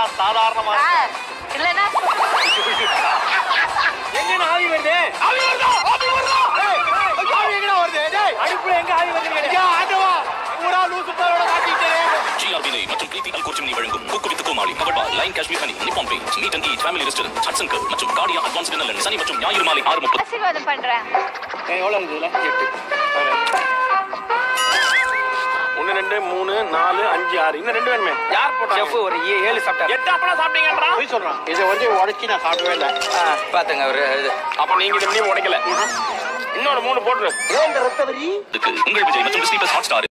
சாதாரணமா இல்லனா எங்க ஆவி வருது ஆவி வருதா ஆவி எங்க வருது டேய் அடுப்புல எங்க ஆவி வருது ஐயா ஆண்டவா பூரா லூசு பேரோட காட்டிட்டே ஜிஆர்பினை மற்றும் பிரீத்தி அல்கோச்சிம் வழங்கும் கூக்கு வித் கோமாளி கவர்பா லைன் Kashmir honey Nippon paint need and eat family restaurant Hatsun கர் மற்றும் கார்டியா அட்வான்ஸ்ட் டின்னர் சனி மற்றும் ஞாயிறு மாலை 6:30 ஆசீர்வாதம் பண்றேன் எவ்வளவு இருக்குதுல 8 1 2 3 4 5 6 இன்னும் 2 வேணுமே யார் போட்டா செஃப் ஒரு 7 சாப்பிட்டாரு 8 அப்பளம் சாப்பிட்டீங்கன்றா போய் சொல்றான் இத வந்து உடைச்சி நான் சாப்பிடவே இல்ல பாத்துங்க ஒரு அப்ப நீங்க இத நீ உடைக்கல இன்னொரு 3 போட்டுரு ஏன் இந்த ரத்தவரி உங்கள் விஜய் மற்றும் டிஸ்னி+ ஹாட் ஸ்டார்